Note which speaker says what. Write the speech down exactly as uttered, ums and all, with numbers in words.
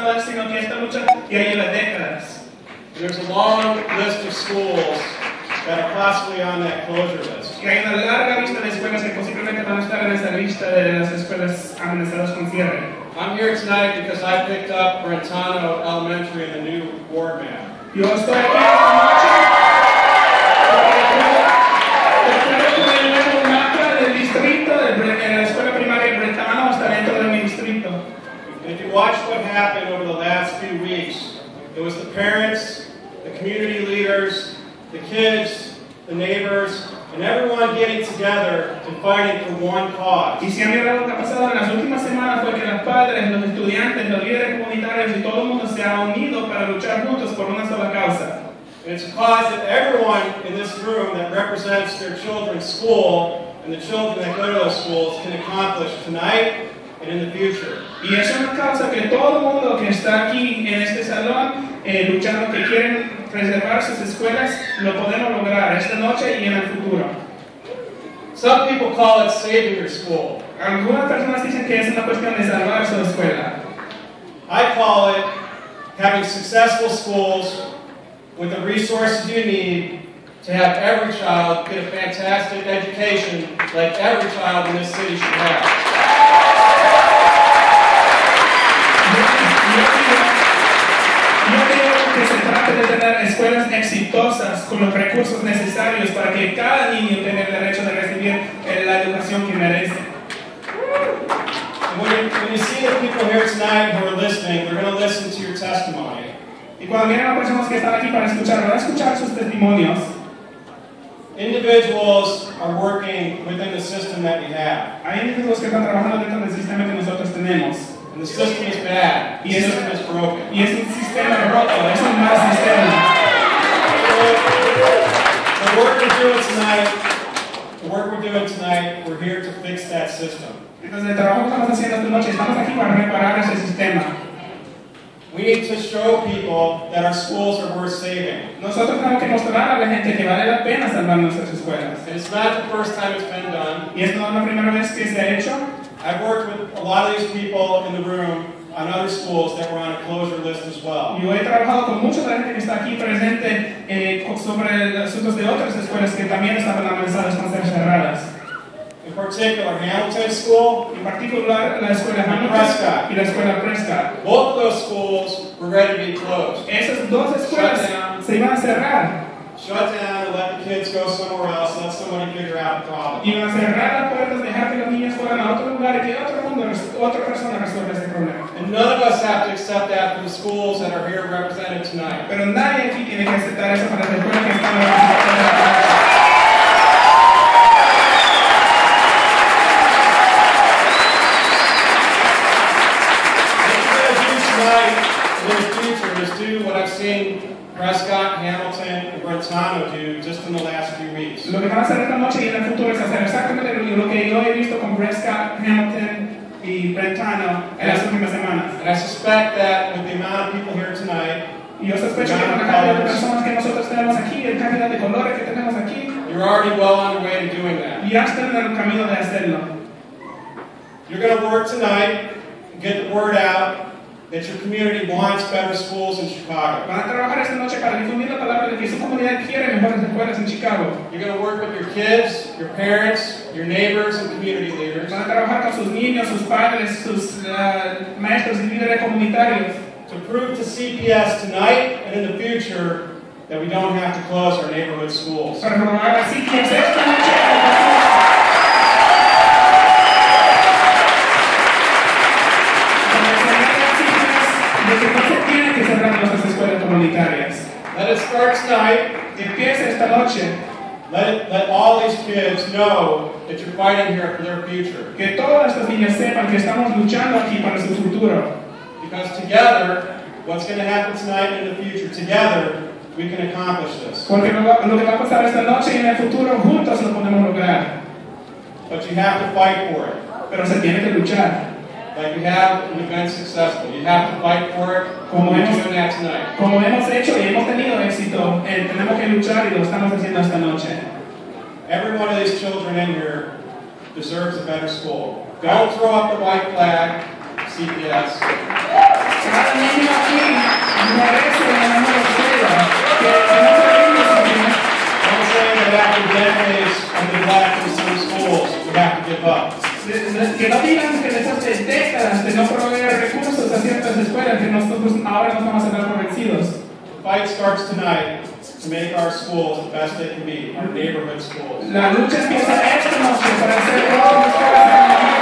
Speaker 1: pasada, sino que esta lucha ya lleva décadas.
Speaker 2: And there's a long list of schools that are possibly on that closure list.
Speaker 1: Y hay una larga lista de escuelas que posiblemente van a estar en esa lista de las escuelas amenazadas con cierre.
Speaker 2: I'm here tonight because I picked up Brentano Elementary in the new ward map.
Speaker 1: Yo estoy aquí esta noche con el nuevo mapa del distrito, de la escuela primaria Brentano está dentro de mi distrito.
Speaker 2: And if you watch what happened over the last few weeks, it was the parents, the community leaders, the kids, the neighbors, and everyone getting together and fighting for one cause.
Speaker 1: Y si han visto lo que ha pasado en las últimas semanas fue que los padres, los estudiantes, los líderes comunitarios y todo el mundo se ha unido para luchar juntos por una sola causa.
Speaker 2: And it's a cause that everyone in this room that represents their children's school and the children that go to those schools can accomplish tonight and in the future.
Speaker 1: Y es una causa que todo el mundo que está aquí en este salón eh, luchando, que quieren preservar sus escuelas, lo podemos lograr esta noche y en el futuro.
Speaker 2: Some people call it saving your school.
Speaker 1: Algunas personas dicen que es una cuestión de salvar su escuela.
Speaker 2: I call it having successful schools with the resources you need to have every child get a fantastic education like every child in this city should have.
Speaker 1: Yo creo que se trata de tener escuelas exitosas con los recursos necesarios para que cada niño tenga el derecho de recibir la educación que merece.
Speaker 2: And when you, when you see the people here tonight who are listening, they're going to listen to your testimony.
Speaker 1: Y cuando vienen las personas que están aquí para escuchar, van a escuchar sus testimonios.
Speaker 2: Individuals are working within the system that we have.
Speaker 1: Hay individuos que están trabajando dentro del sistema que nosotros tenemos.
Speaker 2: And the system is bad. The
Speaker 1: Y es,
Speaker 2: system is broken.
Speaker 1: y es un sistema roto, es un mal sistema.
Speaker 2: So, the work we're doing tonight, the work we're doing tonight, we're here to fix that system.
Speaker 1: Entonces el trabajo que estamos haciendo esta noche, estamos aquí para reparar ese sistema.
Speaker 2: We need to show people that our schools are worth saving.
Speaker 1: Nosotros tenemos que mostrar a la gente que vale la pena salvar nuestras escuelas.
Speaker 2: And it's not the first time it's been done.
Speaker 1: Y esto no es la primera vez que se ha hecho.
Speaker 2: I've worked with a lot of these people in the room on other schools that were on a closure list as well.
Speaker 1: Yo he trabajado con mucha de la gente que está aquí presente eh, sobre asuntos de otras escuelas que también estaban amenazadas con ser cerradas.
Speaker 2: In particular, Hamilton School,
Speaker 1: En particular, la escuela Hamilton
Speaker 2: Prescott.
Speaker 1: y la escuela Prescott.
Speaker 2: Both of those schools were ready to be closed.
Speaker 1: Esas dos escuelas se iban a cerrar.
Speaker 2: Shut down and let the kids go somewhere else, let somebody figure out the problem.
Speaker 1: Iban a cerrar las puertas, dejar que los niños fueran a otro lugar y que otro mundo, otra persona resuelva ese problema.
Speaker 2: And none of us have to accept that for the schools that are here represented tonight.
Speaker 1: Pero nadie aquí tiene que aceptar eso para las escuelas que están representadas.
Speaker 2: In the future is do what I've seen Prescott, Hamilton, and Brentano do just in the last few weeks.
Speaker 1: Lo que van a hacer esta noche y en el futuro es hacer exactamente lo que yo he visto con Prescott, Hamilton y Brentano en las últimas semanas.
Speaker 2: And I suspect that with the amount of people here tonight,
Speaker 1: Y yo sospecho que con la cantidad de personas que nosotros tenemos aquí, la cantidad de colores que tenemos aquí,
Speaker 2: you're already well on your way to doing that.
Speaker 1: ya están en el camino de hacerlo.
Speaker 2: You're going to work tonight and get the word out that your community wants better schools in Chicago.
Speaker 1: Van a trabajar esta noche para difundir la palabra de que su comunidad quiere mejores escuelas en Chicago.
Speaker 2: You're going to work with your kids, your parents, your neighbors, and community leaders
Speaker 1: Van a trabajar con sus niños, sus padres, sus uh, maestros y líderes comunitarios
Speaker 2: to prove to C P S tonight and in the future that we don't have to close our neighborhood schools.
Speaker 1: para probar así que esta noche de que no se tiene que cerrar nuestras escuelas comunitarias.
Speaker 2: Let it start tonight.
Speaker 1: Empieza esta noche.
Speaker 2: Let, it, let all these kids know that you're fighting here for their future.
Speaker 1: Que todas estas niñas sepan que estamos luchando aquí para su futuro.
Speaker 2: Because together, what's going to happen tonight and in the future, together, we can accomplish this.
Speaker 1: Porque lo, lo que va a pasar esta noche y en el futuro juntos lo podemos lograr.
Speaker 2: But you have to fight for it.
Speaker 1: Pero se tiene que luchar.
Speaker 2: Like we have and we've been successful. You have to fight for it.
Speaker 1: Como
Speaker 2: We're
Speaker 1: hemos,
Speaker 2: doing that tonight.
Speaker 1: como hemos hecho y hemos tenido éxito, eh, tenemos que luchar y lo estamos haciendo esta noche.
Speaker 2: Every one of these children in here deserves a better school. Don't throw up the white flag, C P S.
Speaker 1: Cada niño
Speaker 2: up.
Speaker 1: Que no digan que después de décadas de no proveer recursos a ciertas escuelas, que nosotros ahora nos vamos a dar por vencidos.
Speaker 2: The fight starts tonight to make our schools the best they can be, our neighborhood schools.
Speaker 1: La lucha empieza esta noche para hacer todas las escuelas